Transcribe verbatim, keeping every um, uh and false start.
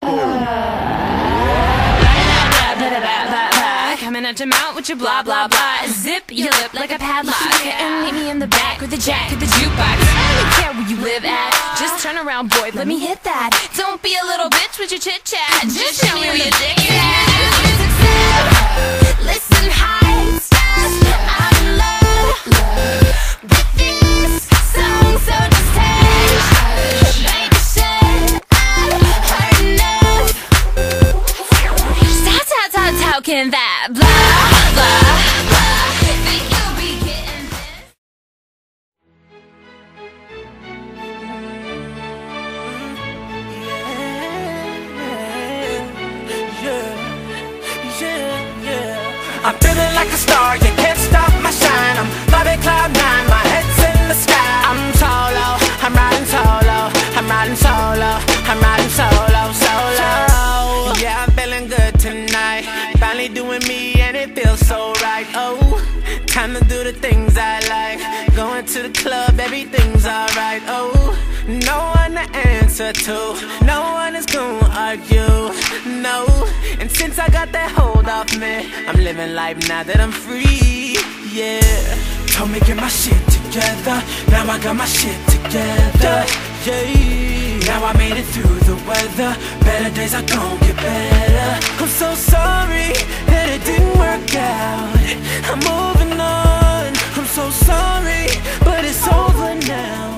Coming at your mouth with your blah blah blah. Zip your lip like a padlock and meet me in the back with the jack of the jukebox. I don't care where you live at. Just turn around, boy, let me hit that. Don't be a little bitch with your chit chat. Just show me where your dick is at. Listen, high stars, I'm in love with this song, so just take. Baby, shit, I've heard enough. Stop, stop, stop talking that blah blah blah. Think you'll be getting this? I'm feeling like a star, you can't stop my shine. I'm vibing cloud nine, my head's in the sky. I'm solo, I'm riding solo, I'm riding solo, I'm riding solo, solo. Yeah, I'm feeling good tonight. Finally doing me and it feels so right. Oh, time to do the things I like. Going to the club, everything's alright. Oh, no one to answer to, no one is gonna argue, no. And since I got that hold off me, I'm living life now that I'm free, yeah. Told me get my shit together, now I got my shit together, yeah. Now I made it through the weather, better days are gon' get better. I'm so sorry that it didn't work out, I'm moving on. I'm so sorry, but it's over now.